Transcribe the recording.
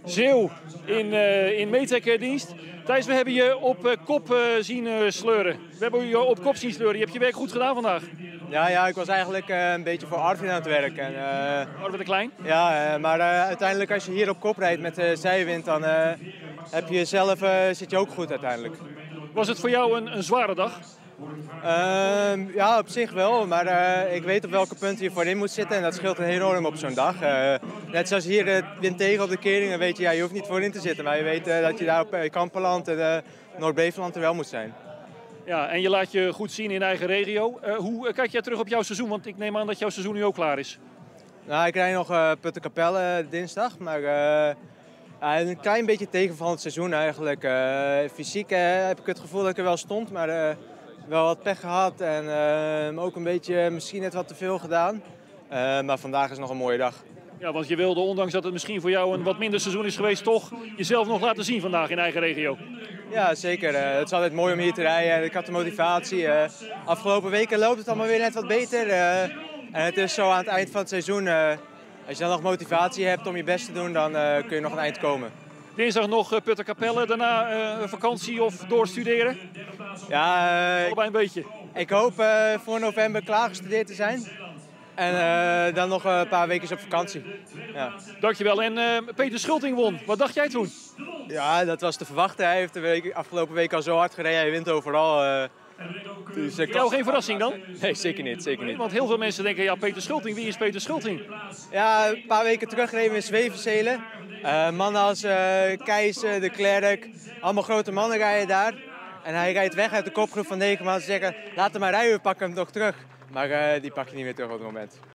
Zeeuw in Metec-dienst. Thijs, we hebben je op kop zien sleuren. We hebben je op kop zien sleuren. Je hebt je werk goed gedaan vandaag. Ja, ik was eigenlijk een beetje voor Arvin aan het werk. Arvin de Klein? Ja, maar uiteindelijk als je hier op kop rijdt met zijwind, dan heb je zelf, zit je ook goed uiteindelijk. Was het voor jou een zware dag? Ja, op zich wel, maar ik weet op welke punten je voorin moet zitten en dat scheelt enorm op zo'n dag. Net zoals hier de wind tegen op de kering, dan weet je, je hoeft niet voorin te zitten, maar je weet dat je daar op Kamperland en Noord-Beveland er wel moet zijn. Ja, en je laat je goed zien in eigen regio. Hoe kijk jij terug op jouw seizoen? Want ik neem aan dat jouw seizoen nu ook klaar is. Nou, ik rijd nog Putten-Capelle dinsdag, maar een klein beetje tegenvallend seizoen eigenlijk. Fysiek heb ik het gevoel dat ik er wel stond, maar wel wat pech gehad en ook een beetje misschien net wat te veel gedaan. Maar vandaag is nog een mooie dag. Ja, want je wilde, ondanks dat het misschien voor jou een wat minder seizoen is geweest, toch jezelf nog laten zien vandaag in eigen regio. Ja, zeker. Het is altijd mooi om hier te rijden. Ik had de motivatie. Afgelopen weken loopt het allemaal weer net wat beter. En het is zo aan het eind van het seizoen. Als je dan nog motivatie hebt om je best te doen, dan kun je nog een eind komen. Dinsdag nog Putten-Capelle, daarna vakantie of doorstuderen? Ja, allebei een beetje. Ik hoop voor november klaargestudeerd te zijn. En dan nog een paar weken op vakantie. Ja. Dankjewel. En Peter Schulting won. Wat dacht jij toen? Ja, dat was te verwachten. Hij heeft de afgelopen week al zo hard gereden. Hij wint overal. Dus, voor jou geen verrassing dan? Nee, zeker niet. Zeker niet. Want heel veel mensen denken, ja, Peter Schulting, wie is Peter Schulting? Ja, een paar weken terug reden we in Zwevenzelen. Mannen als Keijs, de Klerk, allemaal grote mannen rijden daar. En hij rijdt weg uit de kopgroep van 9 maanden. Ze zeggen, laat hem maar rijden, we pakken hem toch terug. Maar die pak je niet meer terug op het moment.